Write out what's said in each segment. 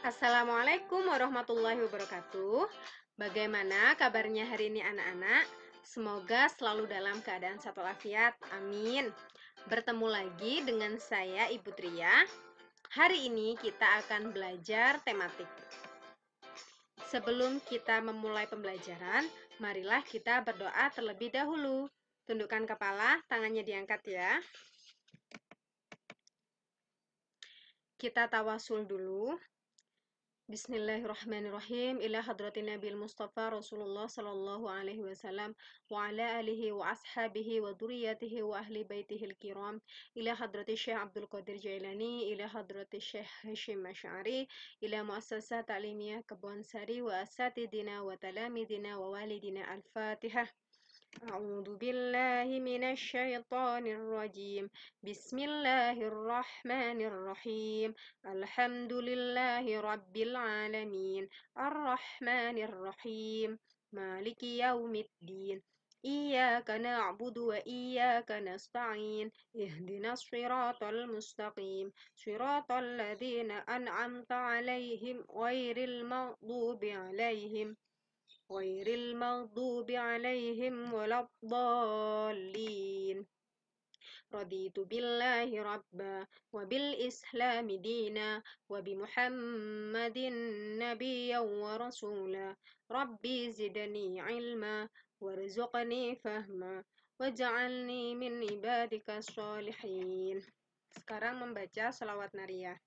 Assalamualaikum warahmatullahi wabarakatuh. Bagaimana kabarnya hari ini anak-anak? Semoga selalu dalam keadaan sehat walafiat. Amin. Bertemu lagi dengan saya Ibu Tria. Hari ini kita akan belajar tematik. Sebelum kita memulai pembelajaran, marilah kita berdoa terlebih dahulu. Tundukkan kepala, tangannya diangkat ya. Kita tawasul dulu. Bismillahirrahmanirrahim. Ila hadratin Nabil Mustafa Rasulullah sallallahu alaihi wasallam wa ala alihi wa ashabihi wa duriyatihi wa ahli baitihil kiram. Ila hadrati Syekh Abdul Qadir Jailani, ila hadrati Syekh Hashim Asy'ari, ila muassasah ta'limiyah Kebon Sari wa asatidina wa talamidina wa walidina. Al-Fatihah. أعوذ بالله من الشيطان الرجيم. بسم الله الرحمن الرحيم. الحمد لله رب العالمين الرحمن الرحيم مالك يوم الدين إياك نعبد وإياك نستعين اهدنا الصراط المستقيم صراط الذين أنعمت عليهم غير المغضوب عليهم ولا الضالين. رضيت بالله ربا وبالإسلام دينا وبمحمد نبيا ورسولا. ربي زدني علما وارزقني فهما واجعلني من عبادك الصالحين. Sekarang membaca salawat nariyah.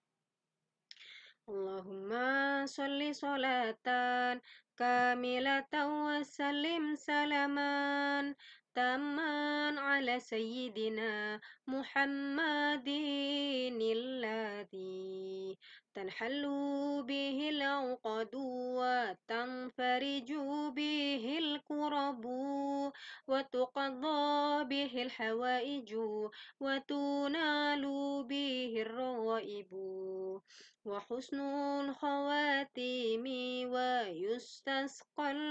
Allahumma sholli sholatan kamilatan wa sallim salaman tamman ala sayyidina Muhammadin alladhi tanhallu bihil uqadu wa tanfariju bihil kurabu wa tuqadha bihil hawaiju wa tunalu bihil rawaibu wa husnul khawatimi wa yustasqal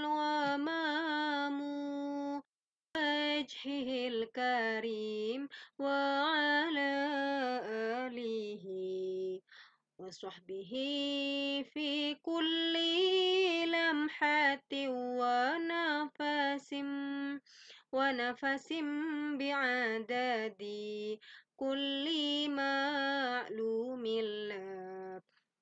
ghamamu wajhihil karim wa ala alihi wa sahbihi fi kulli lamhatin wa nafasim bi'adadi kulli ma'lumillah.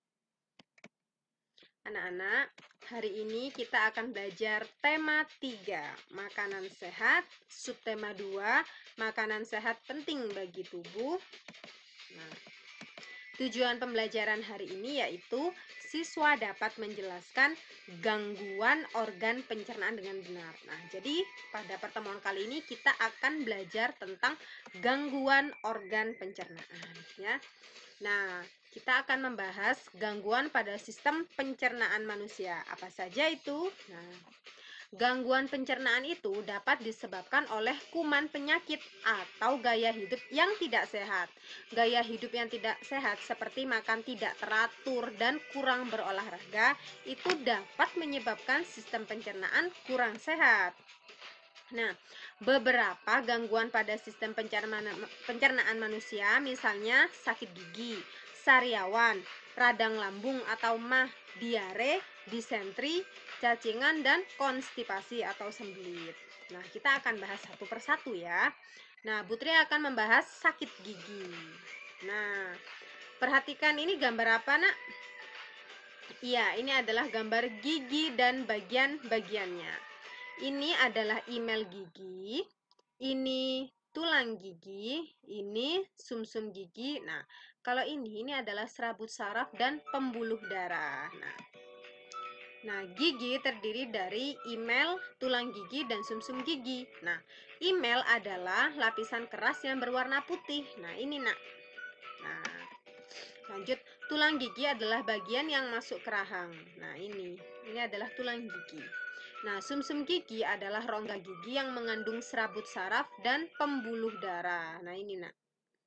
Anak-anak, hari ini kita akan belajar tema 3, makanan sehat, subtema 2, makanan sehat penting bagi tubuh. Nah, tujuan pembelajaran hari ini yaitu siswa dapat menjelaskan gangguan organ pencernaan dengan benar. Nah, jadi pada pertemuan kali ini kita akan belajar tentang gangguan organ pencernaan ya. Nah, kita akan membahas gangguan pada sistem pencernaan manusia. Apa saja itu? Nah, gangguan pencernaan itu dapat disebabkan oleh kuman penyakit atau gaya hidup yang tidak sehat. Gaya hidup yang tidak sehat seperti makan tidak teratur dan kurang berolahraga itu dapat menyebabkan sistem pencernaan kurang sehat. Nah, beberapa gangguan pada sistem pencernaan manusia, misalnya sakit gigi, sariawan, radang lambung atau MAH, diare, disentri, cacingan, dan konstipasi atau sembelit. Nah, kita akan bahas satu persatu ya. Nah, Putri akan membahas sakit gigi. Nah, perhatikan ini gambar apa, Nak? Iya, ini adalah gambar gigi dan bagian-bagiannya. Ini adalah email gigi, ini tulang gigi, ini sumsum gigi. Nah, kalau ini adalah serabut saraf dan pembuluh darah. Nah, gigi terdiri dari email, tulang gigi, dan sumsum gigi. Nah, email adalah lapisan keras yang berwarna putih. Nah, ini, Nak. Nah, lanjut, tulang gigi adalah bagian yang masuk ke rahang. Nah, ini adalah tulang gigi. Nah, sumsum gigi adalah rongga gigi yang mengandung serabut saraf dan pembuluh darah. Nah, ini, Nak.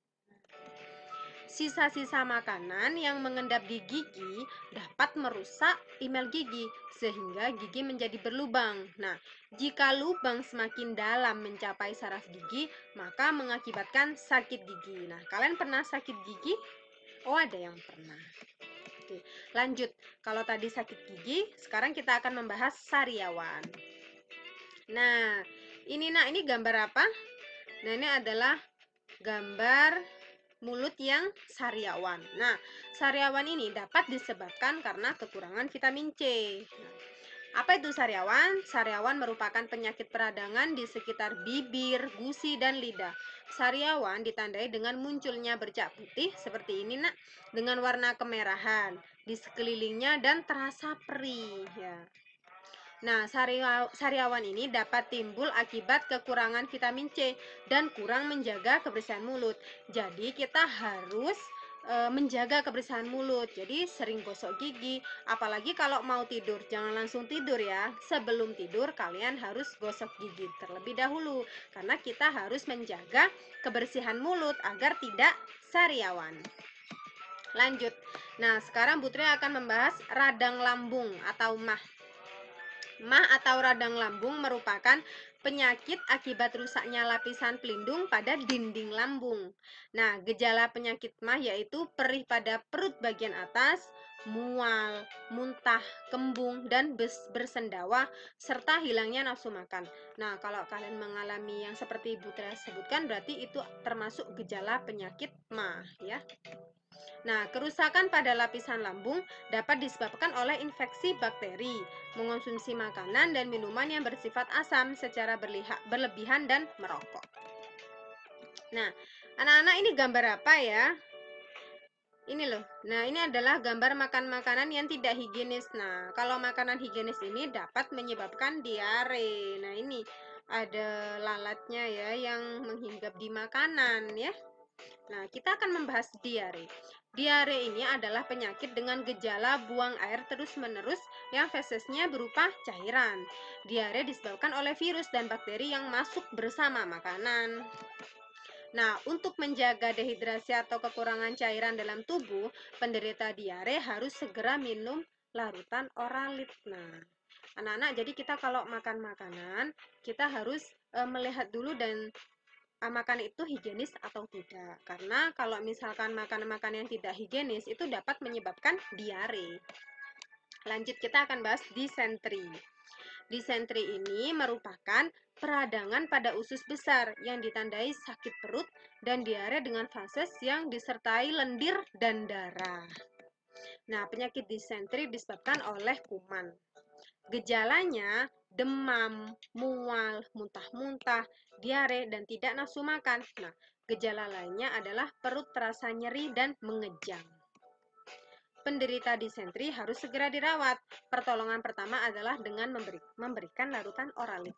Sisa-sisa makanan yang mengendap di gigi dapat merusak email gigi sehingga gigi menjadi berlubang. Nah, jika lubang semakin dalam mencapai saraf gigi, maka mengakibatkan sakit gigi. Nah, kalian pernah sakit gigi? Oh, ada yang pernah. Oke, lanjut. Kalau tadi sakit gigi, sekarang kita akan membahas sariawan. Nah, ini gambar apa? Nah, ini adalah gambar mulut yang sariawan. Nah, sariawan ini dapat disebabkan karena kekurangan vitamin C. Nah, apa itu sariawan? Sariawan merupakan penyakit peradangan di sekitar bibir, gusi, dan lidah. Sariawan ditandai dengan munculnya bercak putih seperti ini, Nak, dengan warna kemerahan di sekelilingnya dan terasa perih, ya. Nah, sariawan ini dapat timbul akibat kekurangan vitamin C dan kurang menjaga kebersihan mulut. Jadi, kita harus menjaga kebersihan mulut. Jadi, sering gosok gigi, apalagi kalau mau tidur. Jangan langsung tidur ya. Sebelum tidur, kalian harus gosok gigi terlebih dahulu karena kita harus menjaga kebersihan mulut agar tidak sariawan. Lanjut. Nah, sekarang Putri akan membahas radang lambung atau MAH. MAH atau radang lambung merupakan penyakit akibat rusaknya lapisan pelindung pada dinding lambung. Nah, gejala penyakit MAH yaitu perih pada perut bagian atas, mual, muntah, kembung, dan bersendawa, serta hilangnya nafsu makan. Nah, kalau kalian mengalami yang seperti Ibu Tia sebutkan, berarti itu termasuk gejala penyakit MAH, ya. Nah, kerusakan pada lapisan lambung dapat disebabkan oleh infeksi bakteri, mengonsumsi makanan dan minuman yang bersifat asam secara berlebihan dan merokok. Nah, anak-anak ini gambar apa ya? Ini loh. Nah, ini adalah gambar makan makanan yang tidak higienis. Nah, kalau makanan higienis ini dapat menyebabkan diare. Nah, ini ada lalatnya ya yang menghinggap di makanan ya. Nah, kita akan membahas diare. Diare ini adalah penyakit dengan gejala buang air terus-menerus yang fesesnya berupa cairan. Diare disebabkan oleh virus dan bakteri yang masuk bersama makanan. Nah, untuk menjaga dehidrasi atau kekurangan cairan dalam tubuh, penderita diare harus segera minum larutan oralit. Nah, anak-anak, jadi kita kalau makan makanan, kita harus melihat dulu dan makan itu higienis atau tidak, karena kalau misalkan makan-makan yang tidak higienis itu dapat menyebabkan diare. Lanjut, kita akan bahas disentri. Disentri ini merupakan peradangan pada usus besar yang ditandai sakit perut dan diare dengan fases yang disertai lendir dan darah. Nah, penyakit disentri disebabkan oleh kuman. Gejalanya demam, mual, muntah-muntah, diare, dan tidak nafsu makan. Nah, gejala lainnya adalah perut terasa nyeri dan mengejang. Penderita disentri harus segera dirawat. Pertolongan pertama adalah dengan memberikan larutan oralit.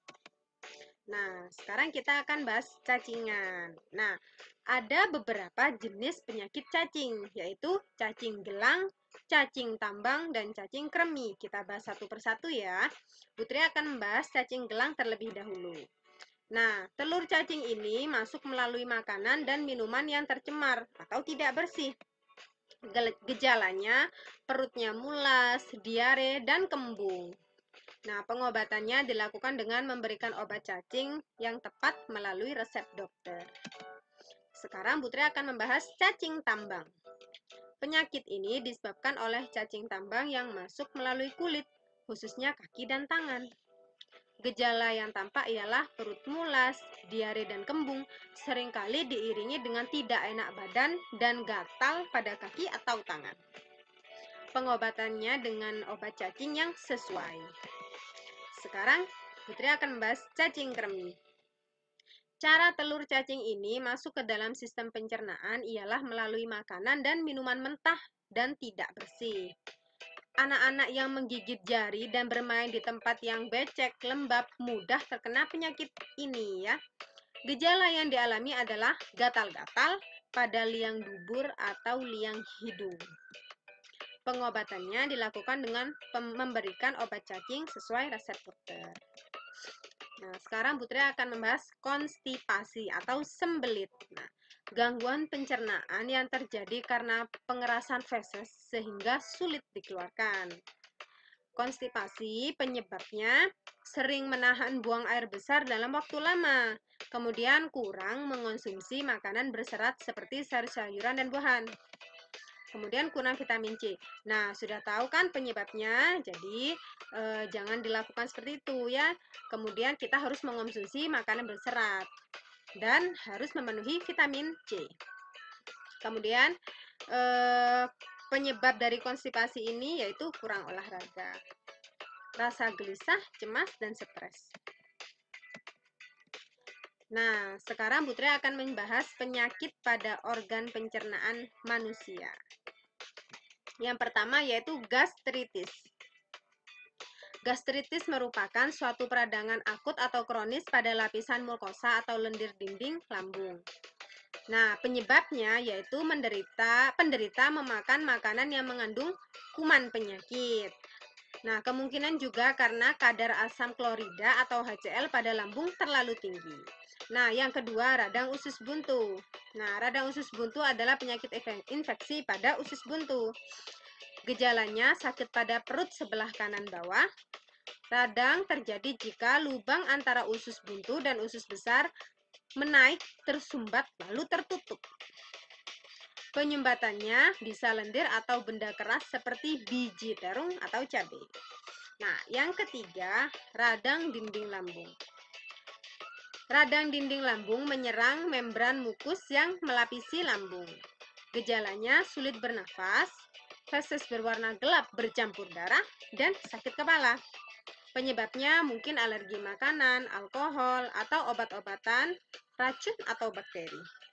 Nah, sekarang kita akan bahas cacingan. Nah, ada beberapa jenis penyakit cacing, yaitu cacing gelang, cacing tambang, dan cacing kremi. Kita bahas satu persatu ya. Putri akan membahas cacing gelang terlebih dahulu. Nah, telur cacing ini masuk melalui makanan dan minuman yang tercemar atau tidak bersih. Gejalanya, perutnya mulas, diare, dan kembung. Nah, pengobatannya dilakukan dengan memberikan obat cacing yang tepat melalui resep dokter. Sekarang Putri akan membahas cacing tambang. Penyakit ini disebabkan oleh cacing tambang yang masuk melalui kulit, khususnya kaki dan tangan. Gejala yang tampak ialah perut mulas, diare dan kembung, seringkali diiringi dengan tidak enak badan dan gatal pada kaki atau tangan. Pengobatannya dengan obat cacing yang sesuai. Sekarang, Putri akan membahas cacing kremi. Cara telur cacing ini masuk ke dalam sistem pencernaan ialah melalui makanan dan minuman mentah dan tidak bersih. Anak-anak yang menggigit jari dan bermain di tempat yang becek, lembab, mudah terkena penyakit ini ya. Gejala yang dialami adalah gatal-gatal pada liang dubur atau liang hidung. Pengobatannya dilakukan dengan memberikan obat cacing sesuai resep dokter. Nah, sekarang Putri akan membahas konstipasi atau sembelit. Nah, gangguan pencernaan yang terjadi karena pengerasan feses sehingga sulit dikeluarkan. Konstipasi penyebabnya sering menahan buang air besar dalam waktu lama, kemudian kurang mengonsumsi makanan berserat seperti sayur-sayuran dan buahan. Kemudian kurang vitamin C. Nah, sudah tahu kan penyebabnya, jadi jangan dilakukan seperti itu ya. Kemudian kita harus mengonsumsi makanan berserat dan harus memenuhi vitamin C. Kemudian penyebab dari konstipasi ini yaitu kurang olahraga, rasa gelisah, cemas, dan stres. Nah, sekarang Putri akan membahas penyakit pada organ pencernaan manusia. Yang pertama yaitu gastritis. Gastritis merupakan suatu peradangan akut atau kronis pada lapisan mukosa atau lendir dinding lambung. Nah, penyebabnya yaitu penderita memakan makanan yang mengandung kuman penyakit. Nah, kemungkinan juga karena kadar asam klorida atau HCl pada lambung terlalu tinggi. Nah, yang kedua, radang usus buntu. Nah, radang usus buntu adalah penyakit infeksi pada usus buntu. Gejalanya sakit pada perut sebelah kanan bawah. Radang terjadi jika lubang antara usus buntu dan usus besar menaik, tersumbat, lalu tertutup. Penyumbatannya bisa lendir atau benda keras seperti biji terung atau cabai. Nah, yang ketiga, radang dinding lambung. Radang dinding lambung menyerang membran mukus yang melapisi lambung. Gejalanya sulit bernafas, feses berwarna gelap bercampur darah, dan sakit kepala. Penyebabnya mungkin alergi makanan, alkohol, atau obat-obatan, racun atau bakteri.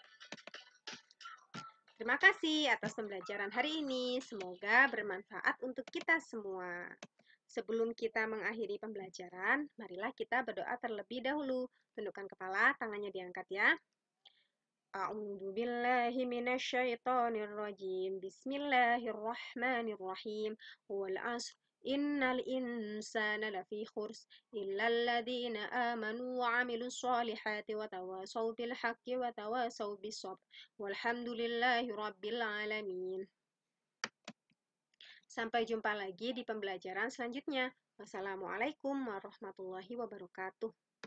Terima kasih atas pembelajaran hari ini. Semoga bermanfaat untuk kita semua. Sebelum kita mengakhiri pembelajaran, marilah kita berdoa terlebih dahulu. Tundukkan kepala, tangannya diangkat ya. A'udzu billahi minasyaitonir rajim. Bismillahirrahmanirrahim. Wal 'ashr innal insana lafi khurs illal ladzina amanu wa 'amilus solihati wa tawasaw bil haqqi wa tawasaw bis sabr. Walhamdulillahi rabbil alamin. Sampai jumpa lagi di pembelajaran selanjutnya. Wassalamualaikum warahmatullahi wabarakatuh.